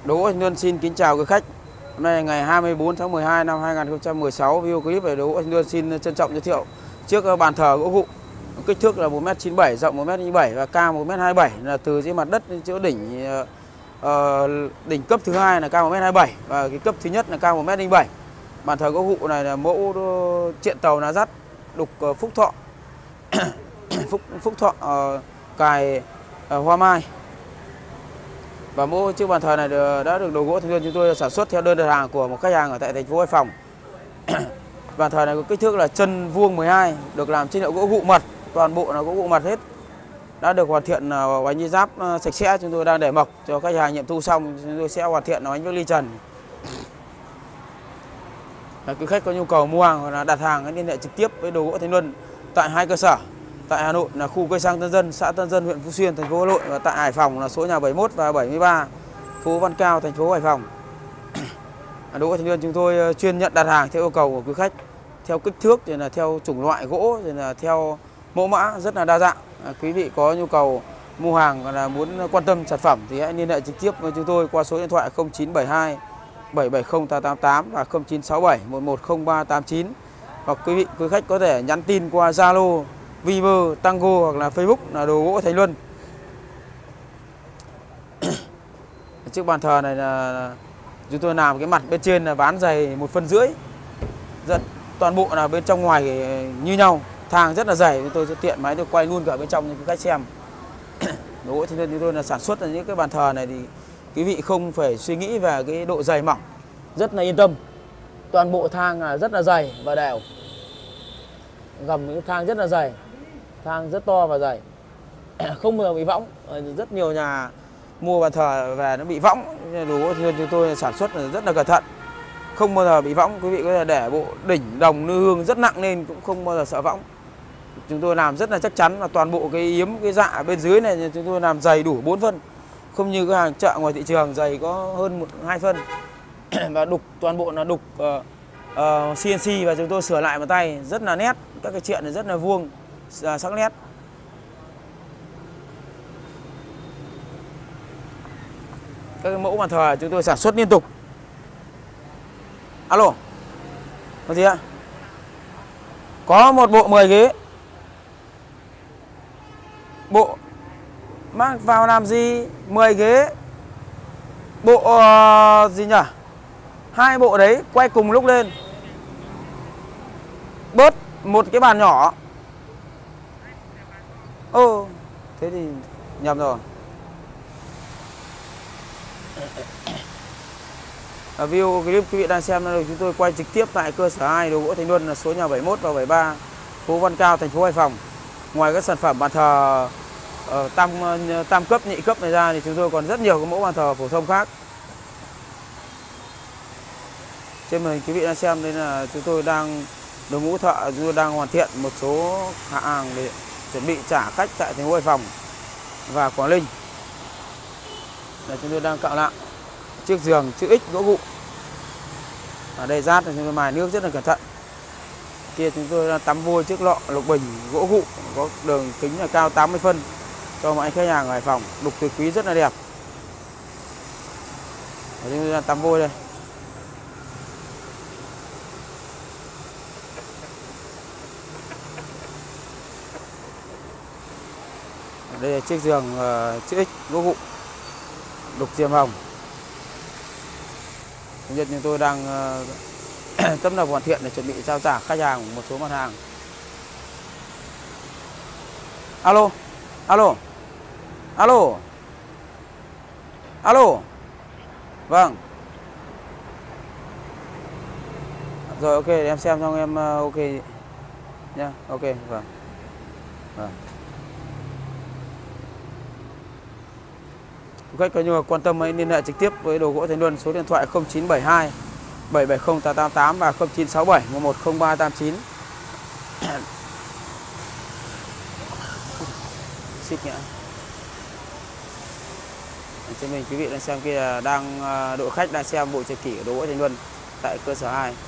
Đỗ Anh Luân xin kính chào quý khách. Hôm nay là ngày 24 tháng 12 năm 2016. Video clip về Đỗ Anh Luân xin trân trọng giới thiệu chiếc bàn thờ gỗ gụ. Kích thước là 1m97, rộng 1m97 và cao 1m27, là từ dưới mặt đất đến chỗ đỉnh cấp thứ hai là cao 1m27 và cái cấp thứ nhất là cao 1m07. Bàn thờ gỗ gụ này là mẫu triện tàu lá dắt đục Phúc Thọ. Phúc Thọ cài hoa mai. Và mẫu chiếc bàn thờ này đã được Đồ Gỗ Thanh Luân chúng tôi sản xuất theo đơn đặt hàng của một khách hàng ở tại thành phố Hải Phòng. Bàn thờ này có kích thước là chân vuông 12, được làm trên liệu gỗ gụ mật, toàn bộ là gỗ gụ mật hết. Đã được hoàn thiện bánh nhôm giáp sạch sẽ, chúng tôi đang để mộc cho khách hàng nghiệm thu xong chúng tôi sẽ hoàn thiện bánh nước ly trần. Quý khách có nhu cầu mua hàng hoặc là đặt hàng hãy liên hệ trực tiếp với Đồ Gỗ Thanh Luân tại hai cơ sở. Tại Hà Nội là khu cây xăng Tân Dân, xã Tân Dân, huyện Phú Xuyên, thành phố Hà Nội, và tại Hải Phòng là số nhà 71 và 73, phố Văn Cao, thành phố Hải Phòng. Đồ Gỗ Thanh Luân chúng tôi chuyên nhận đặt hàng theo yêu cầu của quý khách, theo kích thước, rồi là theo chủng loại gỗ, rồi là theo mẫu mã rất là đa dạng. Quý vị có nhu cầu mua hàng và là muốn quan tâm sản phẩm thì hãy liên hệ trực tiếp với chúng tôi qua số điện thoại 0972 770 888 và 0967 110389. Hoặc quý khách có thể nhắn tin qua Zalo, Viber, Tango hoặc là Facebook là Đồ Gỗ Thanh Luân. Chiếc bàn thờ này là chúng tôi làm cái mặt bên trên là ván dày 1,5 phân. Toàn bộ là bên trong ngoài như nhau, thang rất là dày. Chúng tôi sẽ tiện máy tôi quay luôn cả bên trong cho quý khách xem. Đồ Gỗ Thanh Luân chúng tôi là sản xuất những cái bàn thờ này thì quý vị không phải suy nghĩ về cái độ dày mỏng, rất là yên tâm. Toàn bộ thang là rất là dày và đều. Gầm những thang rất là dày, thang rất to và dày, không bao giờ bị võng. Rất nhiều nhà mua bàn thờ về nó bị võng. Đồ Gỗ Thanh Luân chúng tôi sản xuất rất là cẩn thận, không bao giờ bị võng. Quý vị có thể để bộ đỉnh đồng nư hương rất nặng lên cũng không bao giờ sợ võng. Chúng tôi làm rất là chắc chắn, và toàn bộ cái yếm, cái dạ bên dưới này chúng tôi làm dày đủ 4 phân, không như cái hàng chợ ngoài thị trường dày có hơn 2 phân. Và đục toàn bộ là đục CNC và chúng tôi sửa lại bằng tay rất là nét. Các cái triện này rất là vuông, sắc nét. Các cái mẫu bàn thờ chúng tôi sản xuất liên tục. Alo, có gì ạ? Có một bộ 10 ghế. Bộ mang vào làm gì? 10 ghế. Bộ gì nhỉ? 2 bộ đấy quay cùng lúc lên. Bớt một cái bàn nhỏ. Thế thì nhầm rồi. Video clip quý vị đang xem là chúng tôi quay trực tiếp tại cơ sở 2 Đồ Gỗ Thanh Luân, là số nhà 71 và 73, phố Văn Cao, thành phố Hải Phòng. Ngoài các sản phẩm bàn thờ tam cấp, nhị cấp này ra thì chúng tôi còn rất nhiều cái mẫu bàn thờ phổ thông khác. Trên màn hình quý vị đang xem đây là chúng tôi đang đội ngũ thợ chúng tôi đang hoàn thiện một số hàng để chuẩn bị trả khách tại thành phố Hải Phòng và Quảng Ninh. Là chúng tôi đang cạo lại chiếc giường chữ X gỗ gụ. Ở đây rát là chúng tôi mài nước rất là cẩn thận. Kia chúng tôi đang tắm vôi chiếc lọ lục bình gỗ gụ có đường kính là cao 80 phân cho mọi khách hàng ở Hải Phòng, đục từ quý rất là đẹp. Và chúng tôi đang tắm vôi đây. Đây là chiếc giường chữ X gỗ gụ đục diêm hồng. Hiện chúng tôi đang tấp nập hoàn thiện để chuẩn bị giao trả khách hàng một số mặt hàng. Alo, alo, alo, alo. Vâng. Rồi, ok, để em xem xong em ok nhá. Ok, vâng. Vâng. Quý khách có nhu cầu quan tâm hãy liên hệ trực tiếp với Đồ Gỗ Thanh Luân, số điện thoại 0972 770 888 và 0967 110389. Xích nhá. Trên mình quý vị đang xem kia đang đội khách đang xem bộ chật kỷ của Đồ Gỗ Thanh Luân tại cơ sở 2.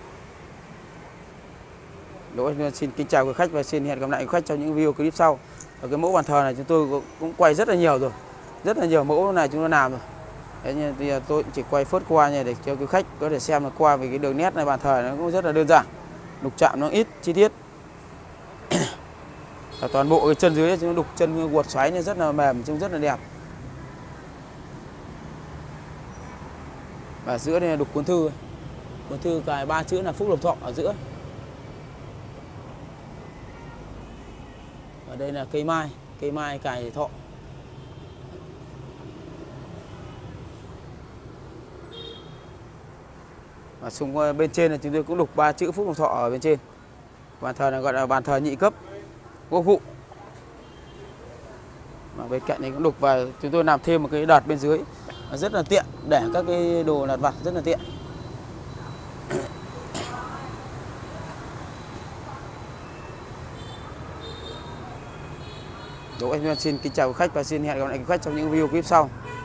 Đồ Gỗ Thanh Luân xin kính chào quý khách và xin hẹn gặp lại quý khách trong những video clip sau. Ở cái mẫu bàn thờ này chúng tôi cũng quay rất là nhiều rồi, rất là nhiều mẫu này chúng tôi làm rồi. Thế nhưng bây giờ tôi chỉ quay phớt qua như để cho quý khách có thể xem được qua về cái đường nét này. Bàn thờ nó cũng rất là đơn giản, đục chạm nó ít chi tiết. Và toàn bộ cái chân dưới chúng đục chân guột xoáy này rất là mềm, trông rất là đẹp. Và giữa đây là đục cuốn thư cài 3 chữ là Phúc Lộc Thọ ở giữa. Ở đây là cây mai cài thọ. Và xung quanh bên trên là chúng tôi cũng đục 3 chữ Phúc Lộc Thọ ở bên trên. Bàn thờ này gọi là bàn thờ nhị cấp quốc vụ. Mà bên cạnh này cũng đục và chúng tôi làm thêm một cái đợt bên dưới rất là tiện, để các cái đồ lặt vặt rất là tiện. Đỗ Anh Nguyên xin kính chào quý khách và xin hẹn gặp lại quý khách trong những video clip sau.